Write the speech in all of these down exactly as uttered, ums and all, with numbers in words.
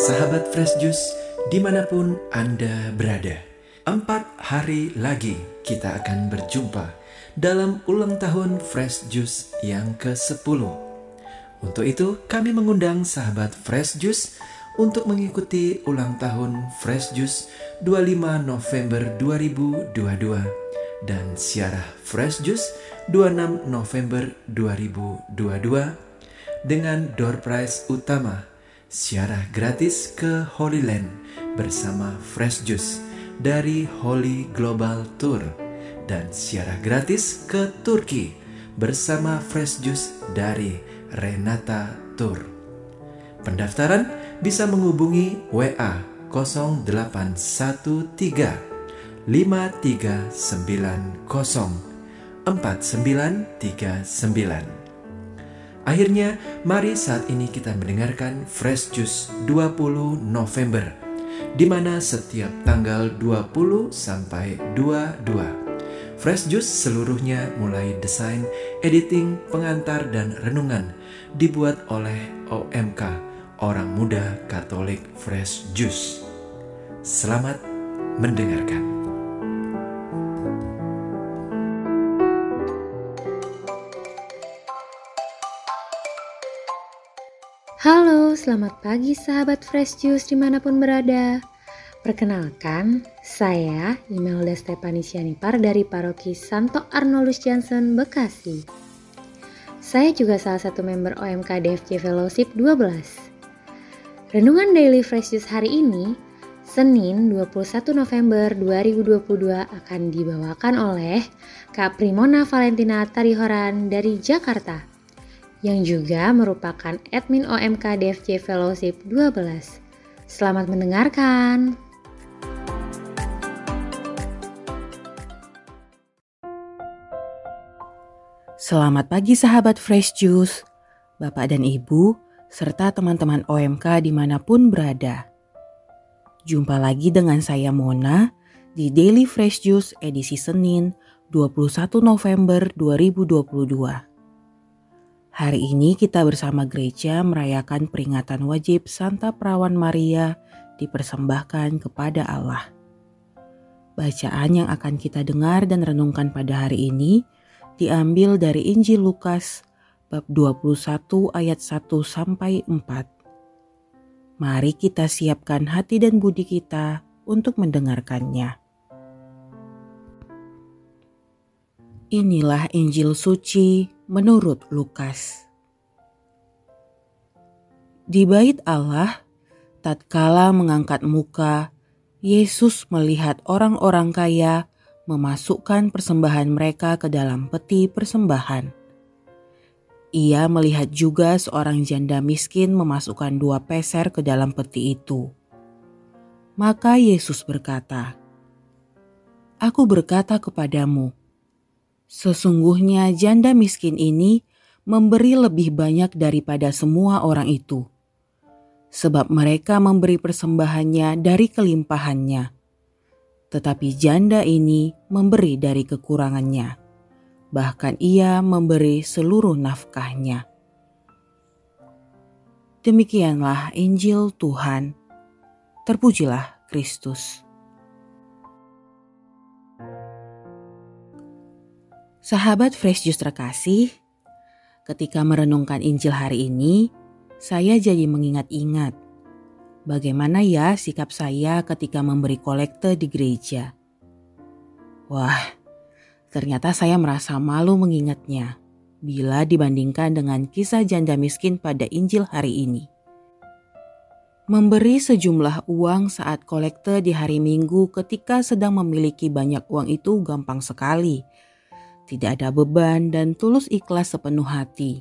Sahabat Fresh Juice dimanapun Anda berada, empat hari lagi kita akan berjumpa dalam ulang tahun Fresh Juice yang kesepuluh. Untuk itu kami mengundang sahabat Fresh Juice untuk mengikuti ulang tahun Fresh Juice dua puluh lima November dua ribu dua puluh dua dan siarah Fresh Juice dua puluh enam November dua ribu dua puluh dua dengan door prize utama siarah gratis ke Holy Land bersama Fresh Juice dari Holy Global Tour dan siarah gratis ke Turki bersama Fresh Juice dari Renata Tour. Pendaftaran bisa menghubungi W A nol delapan satu tiga lima tiga sembilan nol empat sembilan tiga sembilan. Akhirnya, mari saat ini kita mendengarkan Fresh Juice dua puluh November, di mana setiap tanggal dua puluh sampai dua puluh dua. Fresh Juice seluruhnya mulai desain, editing, pengantar, dan renungan dibuat oleh O M K, Orang Muda Katolik Fresh Juice. Selamat mendengarkan. Halo, selamat pagi sahabat Fresh Juice dimanapun berada. Perkenalkan, saya Imelda Stefani Sianipar dari Paroki Santo Arnoldus Johnson, Bekasi. Saya juga salah satu member O M K D F J Fellowship dua belas. Renungan Daily Fresh Juice hari ini, Senin dua puluh satu November dua ribu dua puluh dua akan dibawakan oleh Kak Primona Valentina Tarihoran dari Jakarta, yang juga merupakan admin O M K D F J Fellowship dua belas. Selamat mendengarkan. Selamat pagi sahabat Fresh Juice, Bapak dan Ibu, serta teman-teman O M K dimanapun berada. Jumpa lagi dengan saya Mona di Daily Fresh Juice edisi Senin dua puluh satu November dua ribu dua puluh dua. Hari ini kita bersama gereja merayakan peringatan wajib Santa Perawan Maria dipersembahkan kepada Allah. Bacaan yang akan kita dengar dan renungkan pada hari ini diambil dari Injil Lukas bab dua puluh satu ayat satu sampai empat. Mari kita siapkan hati dan budi kita untuk mendengarkannya. Inilah Injil suci menurut Lukas. Di bait Allah, tatkala mengangkat muka, Yesus melihat orang-orang kaya memasukkan persembahan mereka ke dalam peti persembahan. Ia melihat juga seorang janda miskin memasukkan dua peser ke dalam peti itu. Maka Yesus berkata, "Aku berkata kepadamu, sesungguhnya janda miskin ini memberi lebih banyak daripada semua orang itu, sebab mereka memberi persembahannya dari kelimpahannya, tetapi janda ini memberi dari kekurangannya, bahkan ia memberi seluruh nafkahnya." Demikianlah Injil Tuhan. Terpujilah Kristus. Sahabat Fresh Juice terkasih, ketika merenungkan Injil hari ini, saya jadi mengingat-ingat bagaimana ya sikap saya ketika memberi kolekte di gereja. Wah, ternyata saya merasa malu mengingatnya bila dibandingkan dengan kisah janda miskin pada Injil hari ini. Memberi sejumlah uang saat kolekte di hari Minggu ketika sedang memiliki banyak uang itu gampang sekali. Tidak ada beban dan tulus ikhlas sepenuh hati.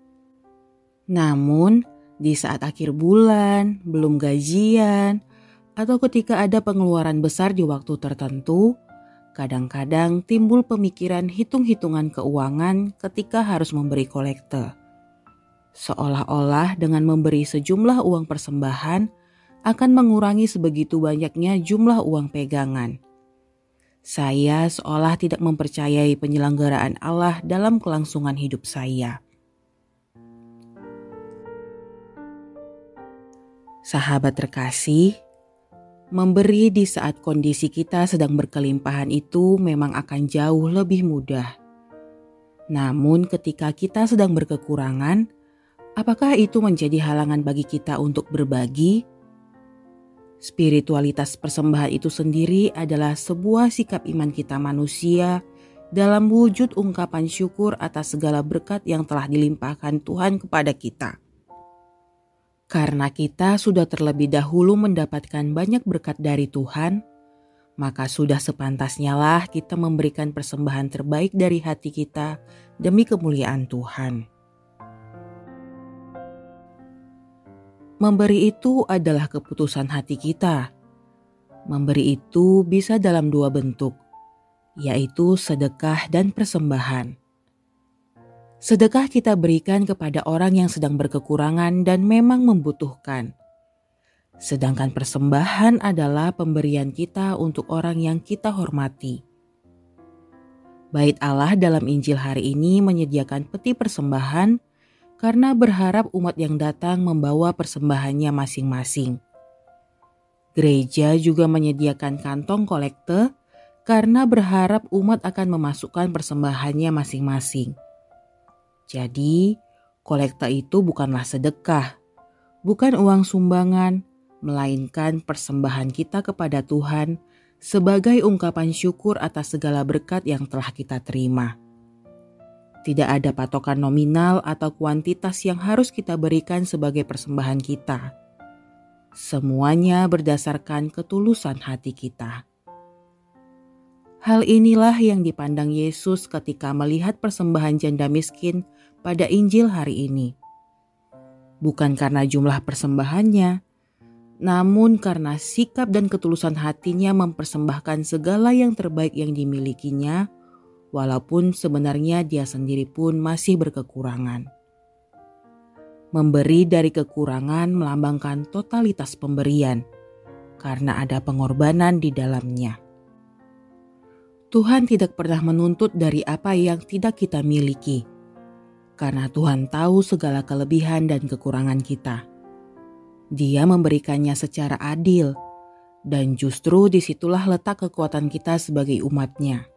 Namun, di saat akhir bulan, belum gajian, atau ketika ada pengeluaran besar di waktu tertentu, kadang-kadang timbul pemikiran hitung-hitungan keuangan ketika harus memberi kolekte. Seolah-olah dengan memberi sejumlah uang persembahan akan mengurangi sebegitu banyaknya jumlah uang pegangan. Saya seolah tidak mempercayai penyelenggaraan Allah dalam kelangsungan hidup saya. Sahabat terkasih, memberi di saat kondisi kita sedang berkelimpahan itu memang akan jauh lebih mudah. Namun ketika kita sedang berkekurangan, apakah itu menjadi halangan bagi kita untuk berbagi? Spiritualitas persembahan itu sendiri adalah sebuah sikap iman kita manusia dalam wujud ungkapan syukur atas segala berkat yang telah dilimpahkan Tuhan kepada kita. Karena kita sudah terlebih dahulu mendapatkan banyak berkat dari Tuhan, maka sudah sepantasnya lah kita memberikan persembahan terbaik dari hati kita demi kemuliaan Tuhan. Memberi itu adalah keputusan hati kita. Memberi itu bisa dalam dua bentuk, yaitu sedekah dan persembahan. Sedekah kita berikan kepada orang yang sedang berkekurangan dan memang membutuhkan. Sedangkan persembahan adalah pemberian kita untuk orang yang kita hormati. Bait Allah dalam Injil hari ini menyediakan peti persembahan karena berharap umat yang datang membawa persembahannya masing-masing. Gereja juga menyediakan kantong kolekte karena berharap umat akan memasukkan persembahannya masing-masing. Jadi, kolekte itu bukanlah sedekah, bukan uang sumbangan, melainkan persembahan kita kepada Tuhan sebagai ungkapan syukur atas segala berkat yang telah kita terima. Tidak ada patokan nominal atau kuantitas yang harus kita berikan sebagai persembahan kita. Semuanya berdasarkan ketulusan hati kita. Hal inilah yang dipandang Yesus ketika melihat persembahan janda miskin pada Injil hari ini. Bukan karena jumlah persembahannya, namun karena sikap dan ketulusan hatinya mempersembahkan segala yang terbaik yang dimilikinya, walaupun sebenarnya dia sendiri pun masih berkekurangan. Memberi dari kekurangan melambangkan totalitas pemberian, karena ada pengorbanan di dalamnya. Tuhan tidak pernah menuntut dari apa yang tidak kita miliki, karena Tuhan tahu segala kelebihan dan kekurangan kita. Dia memberikannya secara adil, dan justru disitulah letak kekuatan kita sebagai umatnya.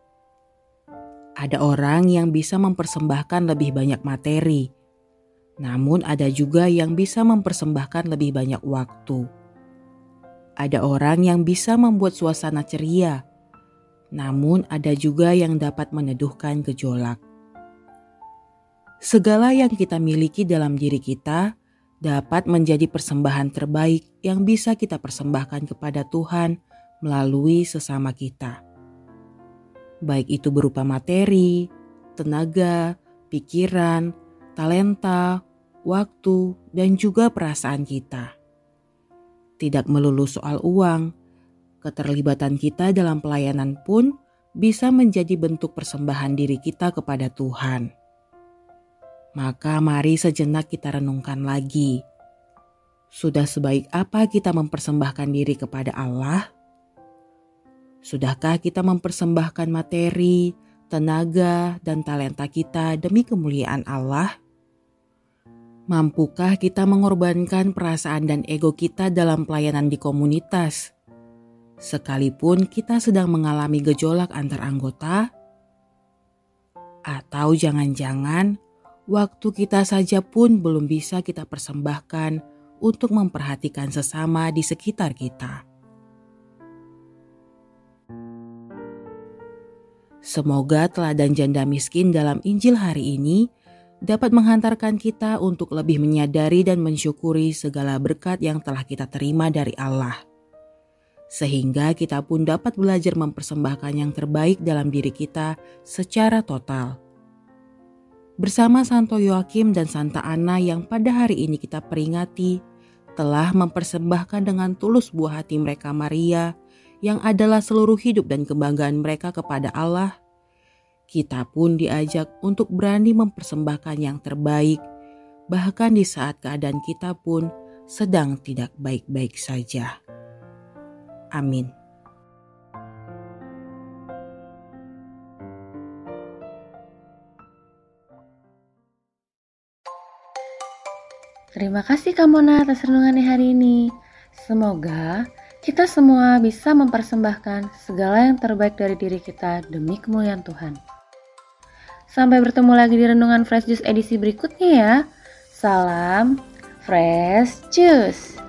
Ada orang yang bisa mempersembahkan lebih banyak materi, namun ada juga yang bisa mempersembahkan lebih banyak waktu. Ada orang yang bisa membuat suasana ceria, namun ada juga yang dapat meneduhkan gejolak. Segala yang kita miliki dalam diri kita dapat menjadi persembahan terbaik yang bisa kita persembahkan kepada Tuhan melalui sesama kita. Baik itu berupa materi, tenaga, pikiran, talenta, waktu, dan juga perasaan kita. Tidak melulu soal uang, keterlibatan kita dalam pelayanan pun bisa menjadi bentuk persembahan diri kita kepada Tuhan. Maka mari sejenak kita renungkan lagi. Sudah sebaik apa kita mempersembahkan diri kepada Allah? Sudahkah kita mempersembahkan materi, tenaga, dan talenta kita demi kemuliaan Allah? Mampukah kita mengorbankan perasaan dan ego kita dalam pelayanan di komunitas? Sekalipun kita sedang mengalami gejolak antar anggota? Atau jangan-jangan waktu kita saja pun belum bisa kita persembahkan untuk memperhatikan sesama di sekitar kita. Semoga teladan janda miskin dalam Injil hari ini dapat menghantarkan kita untuk lebih menyadari dan mensyukuri segala berkat yang telah kita terima dari Allah. Sehingga kita pun dapat belajar mempersembahkan yang terbaik dalam diri kita secara total. Bersama Santo Yoakim dan Santa Ana yang pada hari ini kita peringati, telah mempersembahkan dengan tulus buah hati mereka Maria, yang adalah seluruh hidup dan kebanggaan mereka kepada Allah. Kita pun diajak untuk berani mempersembahkan yang terbaik, bahkan di saat keadaan kita pun sedang tidak baik-baik saja. Amin. Terima kasih Kak Mona atas renungannya hari ini. Semoga kita semua bisa mempersembahkan segala yang terbaik dari diri kita demi kemuliaan Tuhan. Sampai bertemu lagi di Renungan Fresh Juice edisi berikutnya ya. Salam Fresh Juice.